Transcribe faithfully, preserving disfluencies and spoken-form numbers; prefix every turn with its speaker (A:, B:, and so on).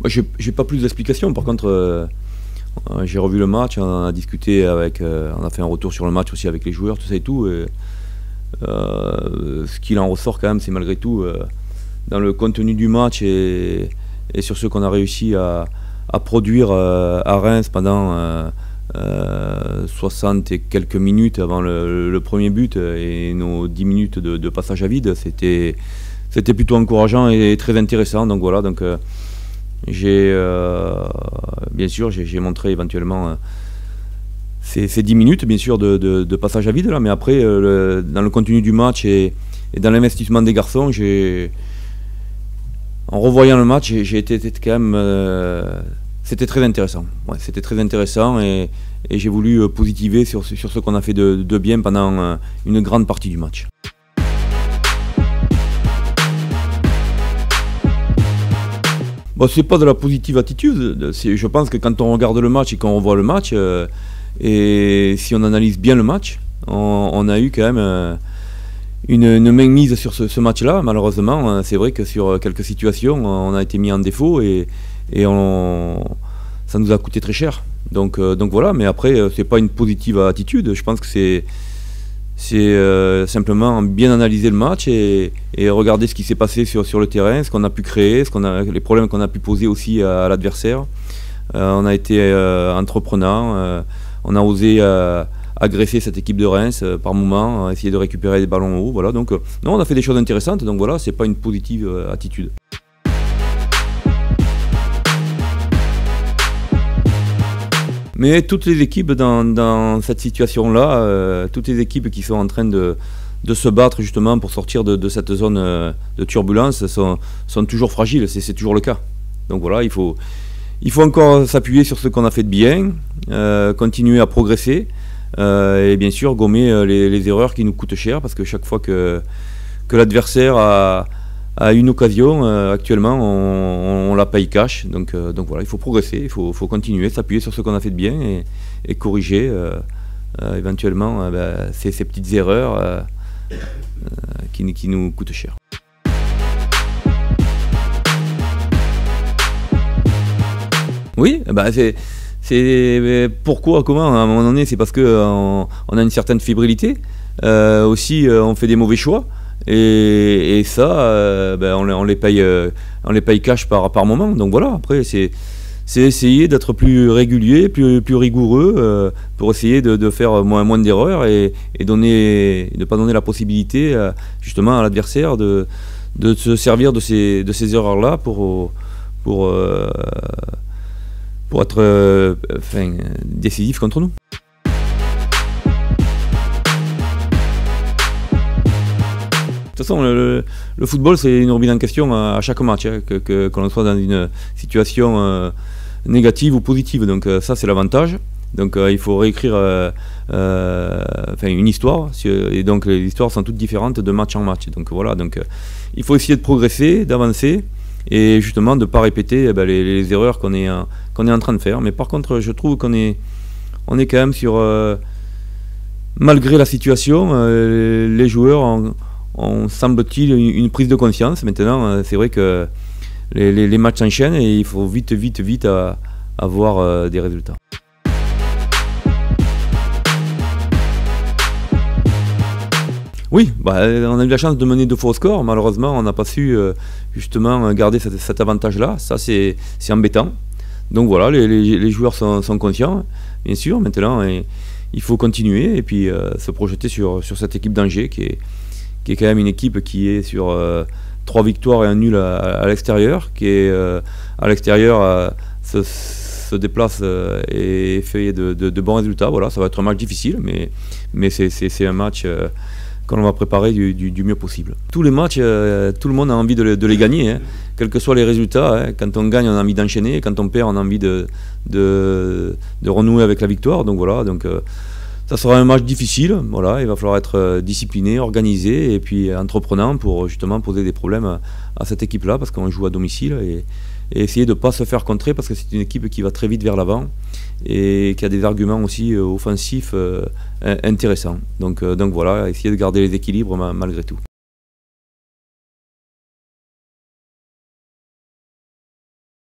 A: Moi, j'ai pas plus d'explications. Par contre, euh, j'ai revu le match, on a discuté avec, euh, on a fait un retour sur le match aussi avec les joueurs, tout ça et tout. Et, euh, ce qu'il en ressort quand même, c'est malgré tout euh, dans le contenu du match et, et sur ce qu'on a réussi à, à produire euh, à Reims pendant euh, euh, soixante et quelques minutes avant le, le premier but et nos dix minutes de, de passage à vide. C'était c'était plutôt encourageant et très intéressant. Donc voilà. Donc, euh, J'ai euh, bien sûr j'ai montré éventuellement euh, ces, ces dix minutes bien sûr de, de, de passage à vide là, mais après euh, le, dans le contenu du match et, et dans l'investissement des garçons, j'ai en revoyant le match j'ai été, été quand même euh, c'était très intéressant. Ouais, c'était très intéressant et, et j'ai voulu euh, positiver sur, sur ce qu'on a fait de, de bien pendant euh, une grande partie du match. Bon, c'est pas de la positive attitude, je pense que quand on regarde le match et qu'on revoit le match, euh, et si on analyse bien le match, on, on a eu quand même euh, une, une mainmise sur ce, ce match-là. Malheureusement, c'est vrai que sur quelques situations, on a été mis en défaut et, et on, ça nous a coûté très cher. Donc, euh, donc voilà, mais après, c'est pas une positive attitude, je pense que c'est c'est euh, simplement bien analyser le match et, et regarder ce qui s'est passé sur, sur le terrain, ce qu'on a pu créer, ce qu'on a, les problèmes qu'on a pu poser aussi à, à l'adversaire. Euh, on a été euh, entreprenant, euh, on a osé euh, agresser cette équipe de Reims euh, par moments, essayer de récupérer des ballons hauts. Voilà, donc, euh, non, on a fait des choses intéressantes, donc voilà, c'est pas une positive euh, attitude. Mais toutes les équipes dans, dans cette situation-là, euh, toutes les équipes qui sont en train de, de se battre justement pour sortir de, de cette zone euh, de turbulence sont, sont toujours fragiles, c'est toujours le cas. Donc voilà, il faut, il faut encore s'appuyer sur ce qu'on a fait de bien, euh, continuer à progresser euh, et bien sûr gommer les, les erreurs qui nous coûtent cher parce que chaque fois que, que l'adversaire a, a une occasion, euh, actuellement on, on la paye cash, donc, euh, donc voilà, il faut progresser, il faut, faut continuer, s'appuyer sur ce qu'on a fait de bien et, et corriger euh, euh, éventuellement euh, bah, ces, ces petites erreurs euh, euh, qui, qui nous coûtent cher. Oui, bah c'est pourquoi, comment, à un moment donné, c'est parce qu'on on a une certaine fébrilité, euh, aussi euh, on fait des mauvais choix. Et, et ça, euh, ben on, on, les paye, euh, on les paye cash par, par moment. Donc voilà, après, c'est essayer d'être plus régulier, plus, plus rigoureux euh, pour essayer de, de faire moins, moins d'erreurs et, et donner, de ne pas donner la possibilité euh, justement à l'adversaire de, de se servir de ces, de ces erreurs-là pour, pour, euh, pour être euh, enfin, décisif contre nous. De toute façon, le, le football, c'est une remise en question à, à chaque match, hein, que, que, que l'on soit dans une situation euh, négative ou positive. Donc euh, ça, c'est l'avantage. Donc euh, il faut réécrire euh, euh, enfin, une histoire, et donc les histoires sont toutes différentes de match en match. Donc voilà, donc, euh, il faut essayer de progresser, d'avancer, et justement de ne pas répéter eh ben, les, les erreurs qu'on est, euh, qu'on est en train de faire. Mais par contre, je trouve qu'on est, on est quand même sur... Euh, malgré la situation, euh, les joueurs... ont, on semble-t-il une prise de conscience. Maintenant, c'est vrai que les, les, les matchs s'enchaînent et il faut vite, vite, vite avoir euh, des résultats. Oui, bah, on a eu la chance de mener deux fois au score. Malheureusement, on n'a pas su euh, justement garder cet, cet avantage-là. Ça, c'est embêtant. Donc voilà, les, les, les joueurs sont, sont conscients, bien sûr. Maintenant, et, il faut continuer et puis euh, se projeter sur, sur cette équipe d'Angers qui est qui est quand même une équipe qui est sur euh, trois victoires et un nul à, à l'extérieur, qui est euh, à l'extérieur euh, se, se déplace euh, et fait de, de, de bons résultats. Voilà, ça va être un match difficile, mais, mais c'est un match euh, qu'on va préparer du, du, du mieux possible. Tous les matchs, euh, tout le monde a envie de, les, de les gagner, hein, quels que soient les résultats. Hein. Quand on gagne, on a envie d'enchaîner, quand on perd, on a envie de, de, de renouer avec la victoire. Donc voilà, donc, euh, ça sera un match difficile, voilà, il va falloir être discipliné, organisé et puis entreprenant pour justement poser des problèmes à, à cette équipe-là parce qu'on joue à domicile et, et essayer de ne pas se faire contrer parce que c'est une équipe qui va très vite vers l'avant et qui a des arguments aussi offensifs euh, intéressants. Donc, euh, donc voilà, essayer de garder les équilibres malgré tout.